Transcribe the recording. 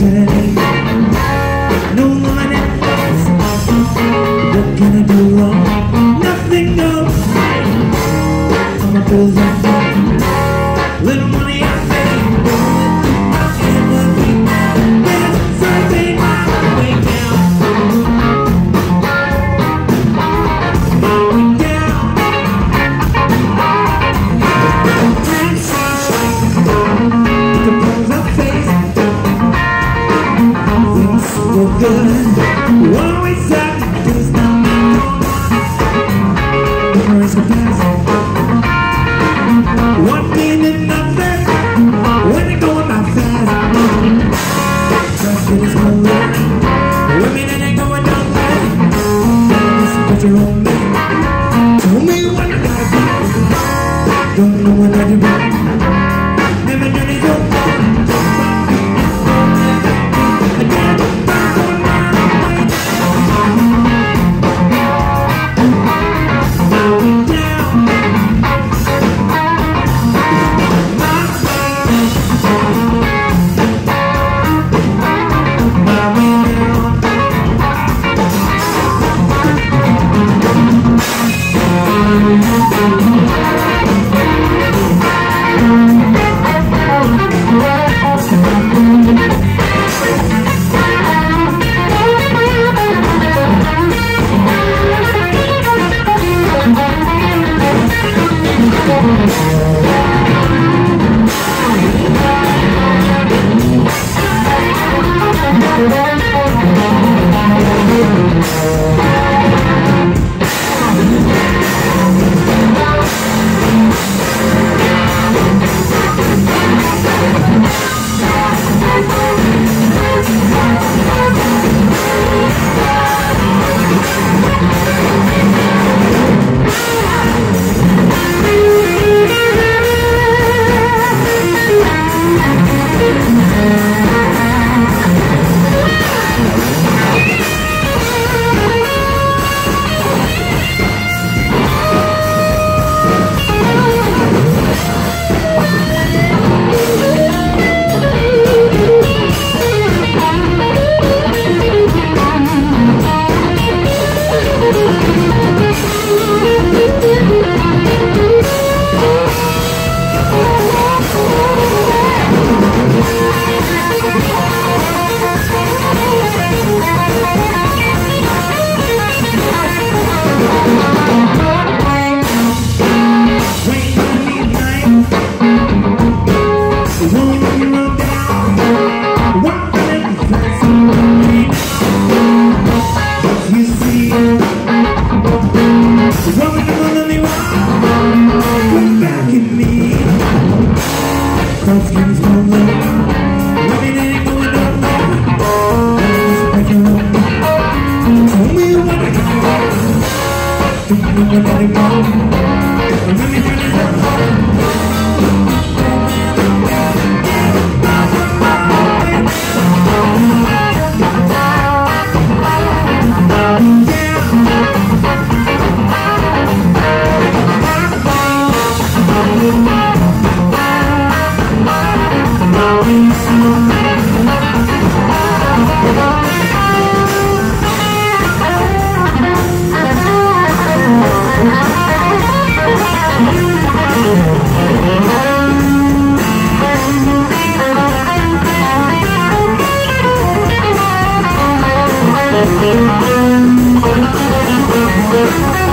said no woman else. What can I do wrong? Nothing goes right. All my bills are paid. Little money I save. I can't be mad. There's something my way down. My way down. And sunshine. The problems I face. Things go good. Always sad. Things not memories of past. One thing and nothing when they going by fast. Trust me, it's gonna work. Women and they going down fast. Listen, put your own man. Tell me what I gotta do. Don't know what I do wrong. Never done it so far. Thank you.